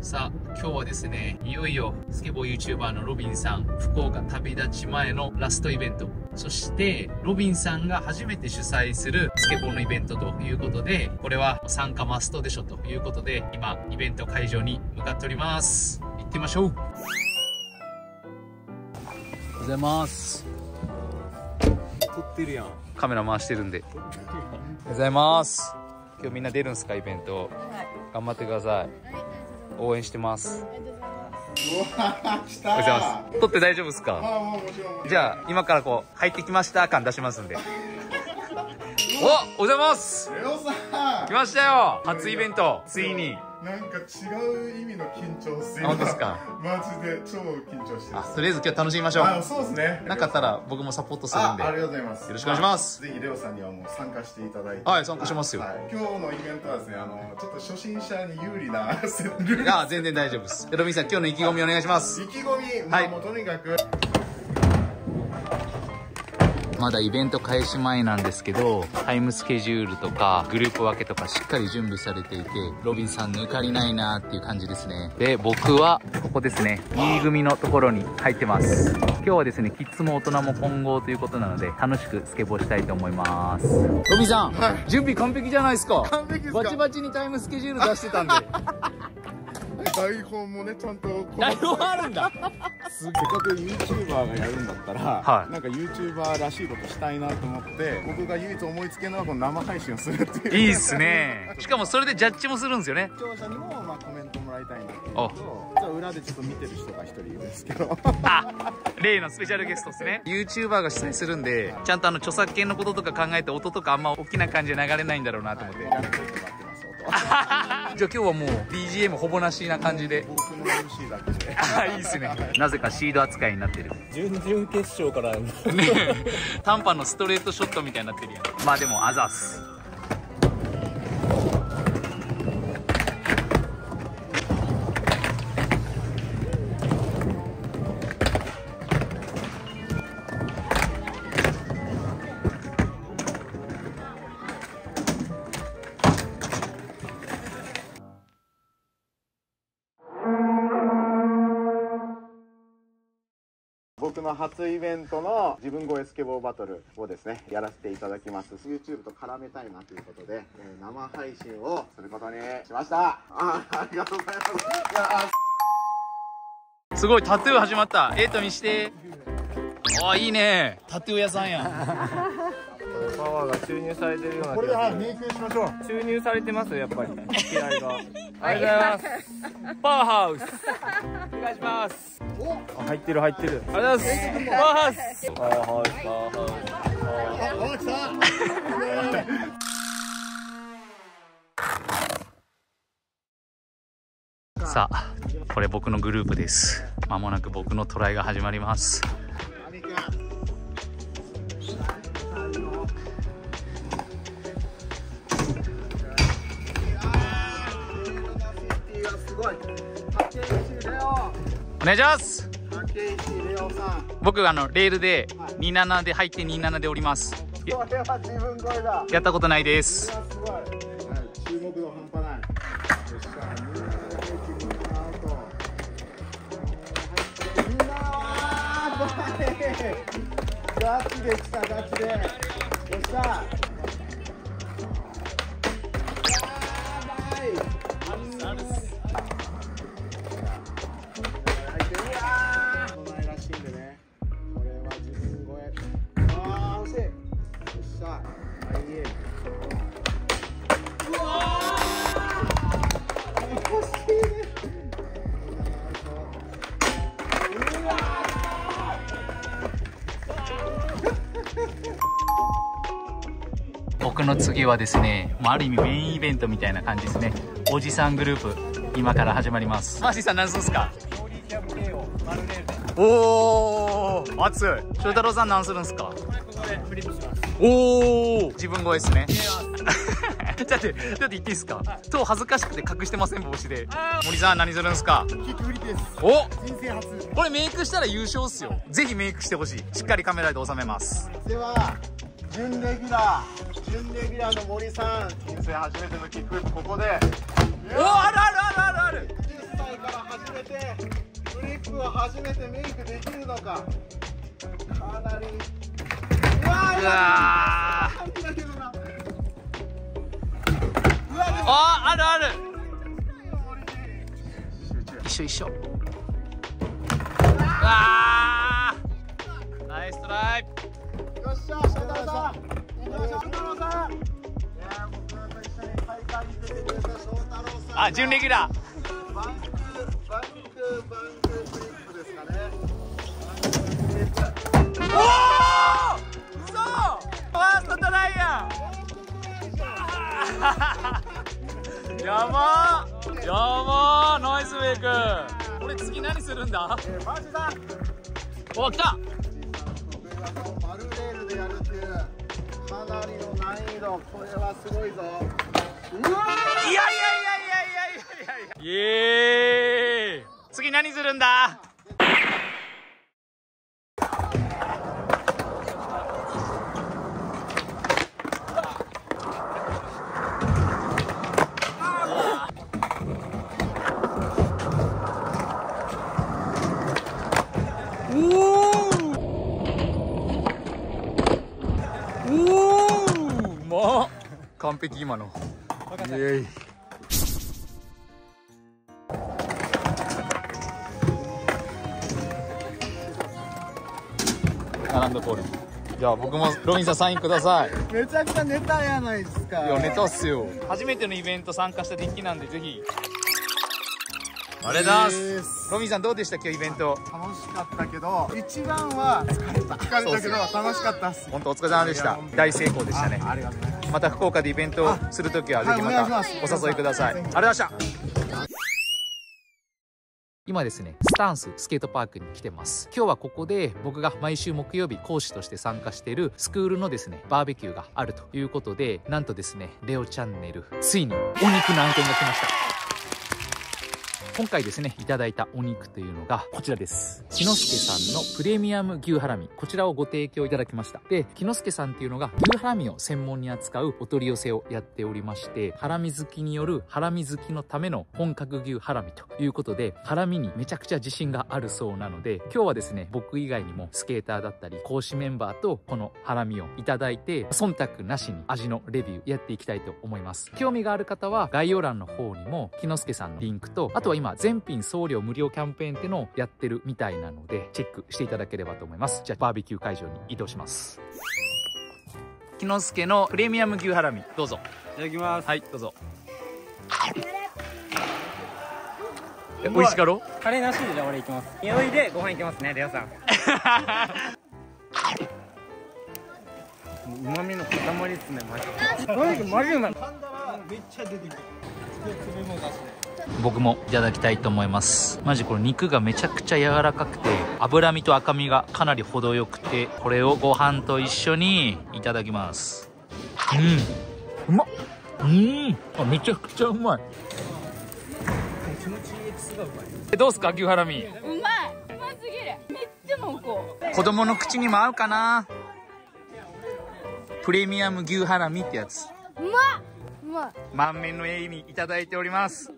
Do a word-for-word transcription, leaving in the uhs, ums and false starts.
さあ、今日はですね、いよいよスケボー YouTuber のロビンさん、福岡旅立ち前のラストイベント。そして、ロビンさんが初めて主催するスケボーのイベントということで、これは参加マストでしょということで、今、イベント会場に向かっております。行ってみましょう。おはようございます。 撮ってるやん。 カメラ回してるんで。おはようございます。今日みんな出るんすか、イベント。頑張ってください。応援してます。 うわー、来たー。 おはようございます。撮って大丈夫ですか？ ああ、もうもちろん。 じゃあ、今からこう、入ってきました感出しますんで。お、おはようございます。 レオさん。 来ましたよ。初イベント、ついに。 なんか違う意味の緊張っすよ。 本当ですか？ マジで超緊張してる。 あ、とりあえず今日楽しみましょう。 あ、そうですね。 なかったら僕もサポートするんで。 あ、ありがとうございます。 よろしくお願いします。 ぜひレオさんにはもう参加していただいて。 はい、参加しますよ。 はい、今日のイベントはですね、あのちょっと初心者に有利なルール。 あ、全然大丈夫です。ロビンさん、今日の意気込みお願いします。 意気込み、まあもうとにかく。 まだイベント開始前なんですけど、タイムスケジュールとかグループ分けとかしっかり準備されていて、ロビンさん抜かりないなーっていう感じですね。で、僕はここですね、E組のところに入ってます。今日はですね、キッズも大人も混合ということなので、楽しくスケボーしたいと思います。ロビンさん、はい、準備完璧じゃないですか。 完璧ですか。 バチバチにタイムスケジュール出してたんで。 台本もね、ちゃんと台本あるんだ。 せっかく YouTuber がやるんだったら、はい、なんか YouTuber らしいことしたいなと思って、僕が唯一思いつけるのはこの生配信をするっていう。 いいっすね。しかもそれでジャッジもするんですよね。 視聴者にもまあコメントもらいたいなっていうのと、裏でちょっと見てる人が一人いるんですけど。 あ、例のスペシャルゲストですね。YouTuber が主催するんで、ちゃんとあの著作権のこととか考えて音とかあんま大きな感じで流れないんだろうなと思って。はい、じゃあ今日はもう ビージーエム ほぼなしな感じで。 僕の エムシー だけで。 あ、いいですね。なぜかシード扱いになってる。 準々決勝からね、 短パンのストレートショットみたいになってるやん。まあでもあざっす。 僕の初イベントの自分超えスケボーバトルをですね、やらせていただきます。 YouTube と絡めたいなということで、えー、生配信をすることにしました。あ, ありがとうございます。いや、 すごい、タトゥー始まった。えーと見して。あ、いいね。タトゥー屋さんやん。 パワーが注入されてるような。 これではいメイクしましょう。 注入されてますよ、やっぱり気合が。ありがとうございます。パワーハウスお願いします。あ、入ってる入ってる。ありがとうございます。パワーハウス、パワーハウス、パワーハウス。 あ、来た。さあ、これ僕のグループです。まもなく僕のトライが始まります。お願いします。僕あのレールでにじゅうななで入ってにじゅうななで降ります。 これは自分超えだ。 やったことないです。 すごい。注目度半端ない。よっしゃ。みんなはガチで来た、ガチで。よっしゃ。 僕の次はですね、ある意味メインイベントみたいな感じですね。おじさんグループ、今から始まります。マーシーさん何するんすか？おー、熱い。翔太郎さん何するんすか？おー、自分超えですね。ちょっと、ちょっと言っていいですか？と恥ずかしくて隠してません、帽子で。森さん何するんすか？ キックフリです。 お、 人生初。 これメイクしたら優勝っすよ。ぜひメイクしてほしい。しっかりカメラで収めます。 では準レギュラー、準レギュラーの森さん、人生初めてのキックフリップ、ここで。 お、あるあるあるあるある。 じゅっさいか僕は初めてメイクできるのか。かなり。うわー、 うわー、 だけどな。 あー、あるある。一緒一緒。うわー、ナイストライ。 よっしゃ、翔太郎さん。行きましょう、翔太郎さん。いやー、僕と一緒に大会に出てくれた翔太郎さん。 あ、準レギュラー。 バンク、バンク、バンクフリップですかね。 おお、嘘。ファーストトライやん。やばー、やばー、ナイスメイク。俺次何するんだ。 えー、マーシーさん。 お、来た。 マルレールでやるっていうかなりの難易度、これはすごいぞ。うわー、 いやいやいやいやいやいやいや。イエーイ。次何するんだ。完璧今の。イエイ。並んだ通り。じゃあ僕もロビンさんサインください。 めちゃくちゃネタやないですか。 いやネタっすよ。初めてのイベント参加したデッキなんでぜひ。ありがとうございます。ロビンさんどうでした今日イベント。 楽しかったけど一番は疲れた疲れたけど楽しかったっす。 本当お疲れ様でした。大成功でしたね。 ありがとうございます。 また福岡でイベントをするときはぜひまたお誘いください。ありがとうございました。今ですね、スタンススケートパークに来てます。今日はここで僕が毎週木曜日講師として参加しているスクールのですね、バーベキューがあるということで、なんとですね、レオチャンネル、ついにお肉の案件が来ました。今回ですね、いただいたお肉というのがこちらです。木之助さんのプレミアム牛ハラミ。こちらをご提供いただきました。で、木之助さんっていうのが牛ハラミを専門に扱うお取り寄せをやっておりまして、ハラミ好きによるハラミ好きのための本格牛ハラミということで、ハラミにめちゃくちゃ自信があるそうなので、今日はですね、僕以外にもスケーターだったり、講師メンバーとこのハラミをいただいて、忖度なしに味のレビューやっていきたいと思います。興味がある方は概要欄の方にも木之助さんのリンクと、あとは今全品送料無料キャンペーンっていうのをやってるみたいなのでチェックしていただければと思います。じゃあバーベキュー会場に移動します。木之助のプレミアム牛ハラミどうぞ。 いただきます。 はいどうぞ。え美味しかろ。 カレーなしでじゃあ俺行きます。匂いでご飯行きますねレオさん。うまみの塊ですねマジで。とにかくマジうまい。噛んだらめっちゃ出てくる。粒も出して。 僕もいただきたいと思います。マジこれ肉がめちゃくちゃ柔らかくて脂身と赤身がかなり程よくて、これをご飯と一緒にいただきます。うんうまっ。うんあめちゃくちゃうまい。 気持ちいいエキスがうまい。 えどうすか牛ハラミ。 うまい、うますぎる。めっちゃ濃厚。 子供の口にも合うかな。プレミアム牛ハラミってやつ。 うまっうまい。 満面の笑みいただいております。